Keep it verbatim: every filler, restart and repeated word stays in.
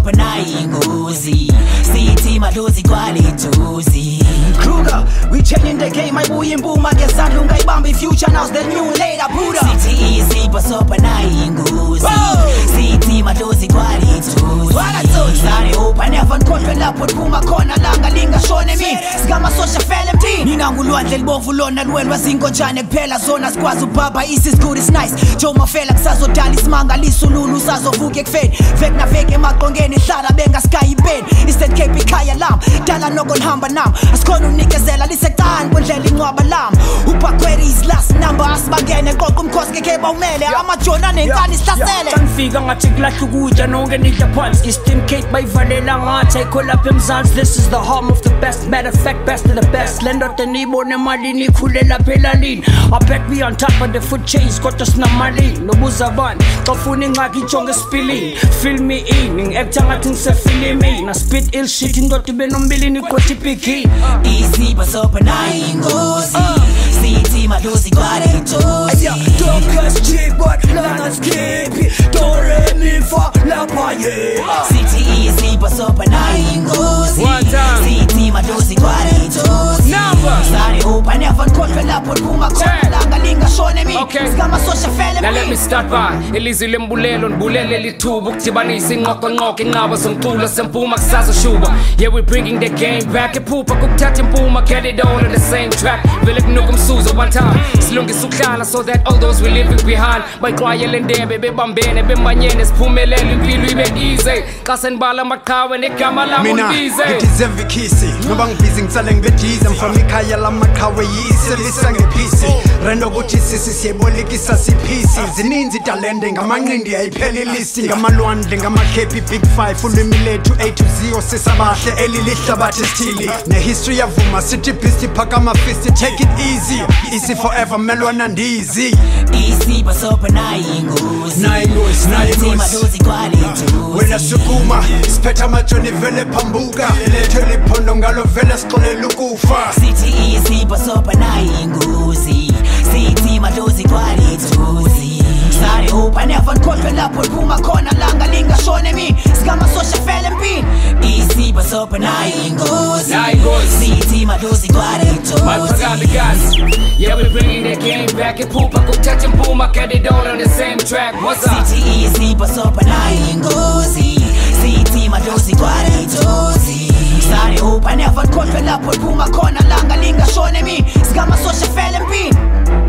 sopa na ingozi City madozi kwa lituzi Kruger, we changing the game, my boy in boom I guess I don't get Bambi future now's the new later Buddha City easy, but sopa na ingozi City madozi kwa lituzi Sare hope, I never control up with Puma Kona Langa Linga Shone me Skama Sosha Felem T Nina Nguluan Del Bovulon and when was Ingo Janek Pela Zona Squazu Baba Is as good as nice Joma Felak Sazo Dalis Manga Lisululu Sazo Vugek Fed Vekna Veke Makongeni Sara Benga Sky Ben Instead K P Kaya Lam Dala Nogon Hamba Nam Askonu Nikazela Lisetan Wenjeli Nwaba Lam Upa Kweriez LasNumber Asbagene Kokum Koske Keba Mele Ama Jona Nentani Stasele Tanfiga nga Chigla Chuguja Nonga Nita Pons Istim Kate by Vanilla Nga Take all up Mdantsane. This is the home of the best. Matter of fact, best of the best. Lendo Tenibo Nemalini Kulela Pelalin. I bet we on top of the food chains. Got us Namali. No Buzaban. Kafuni Ngaki Chonga Spilling. Fill me in. Ning Ebtangating se fili me. Na spit ill shit in Doti Benombili ni Koti Piki. Easy but open I ngozi. City madozi kwa lituzi. Don't cuss cheap but not skip it. Don't let me for la paye. City easy but open I ngozi. City madozi kwa lituzi. Sare hope I never control up with Puma Kona Langa Linga Shone me Skama Sosha Felem. Now let me start by Elizile Mbulelo Mbulele Litubu Tibani Singoko Ngoki Ngawa Sumtula Sempuma Ksazo Shuba. Yeah, we're bringing the game back. And Pupa Kuktatim Puma get it all on the same track. Vilip Nukum Suza one time Slungi Sukala so that all those we leaving behind. By Kweriez and Debe Bambene Bembanyenes Pumele Limpilu Ibe Easy Kasen Bala Makawa Nikamala Mundize. It is every kissy Nobang Bizing Selling Betis I'm from Mikaya Lama Kweriez Lisang Pisi Rendo Guti Sisi Seboliki Sasi Pieces Ninzi Talending Amangindi Peli Listing Amaluanding Amakepi Big Five Fully Millet to A to Z or Sisabasha Eli Lishabati Stili The history of Vuma City Pisti Pakama Fisti Take it easy Easy forever Melon and easy Easy but open I ngozi. Naingos City madozi kwa lituzi. Wena Sukuma Speta Machoni Vele Pambuga Leteli Pondo Ngalo Vele Skole Lukufa City easy but open I ngozi. City madozi kwa lituzi. Sare hope I never control up with Puma Kona Langa Linga Shone me Skama Sosha Felem Pin Easy but open I ngozi. City madozi kwa lituzi. My Pagami guys. Yeah, we're bringing the game back. And Pupa Kuktatim Puma get it all on the same track. What's up? City easy but open I ngozi. City madozi kwa lituzi. Sare hope I never control up with Puma Kona Langa Linga Shone me Skama Sosha Felem Pin